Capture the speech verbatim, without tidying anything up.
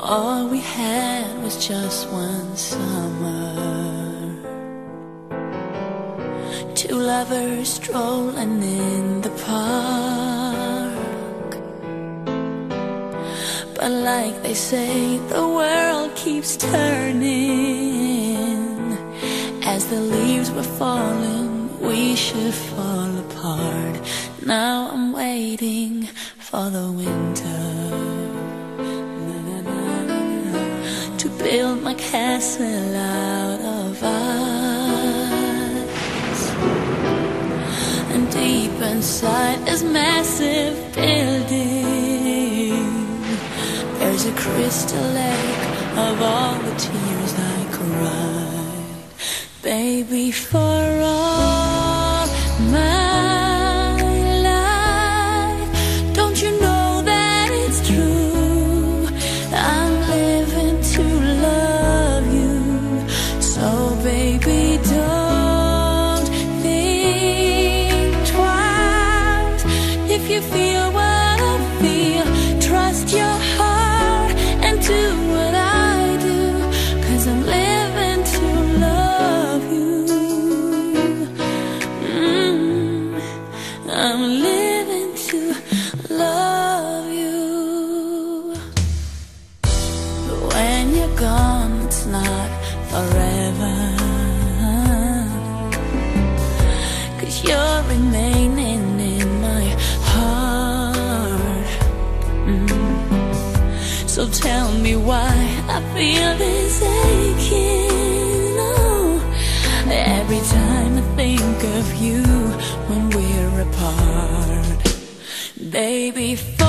all we had was just one summer. Two lovers strolling in the park. But like they say, the world keeps turning. As the leaves were falling, we should fall apart. Now I'm waiting for the winter to build my castle out of ice. And deep inside this massive building, there's a crystal lake of all the tears I cried. Baby, for all my life, don't you know that it's true? I'm living to love you. So baby, don't think twice. If you feel what I feel, trust your heart and do what I do, 'cause I'm living to love you. mm, I'm living to love you. But when you're gone, it's not forever, 'cause you're remaining in my heart. mm. So tell me why I feel this aching, oh, every time I think of you when we're apart. Baby,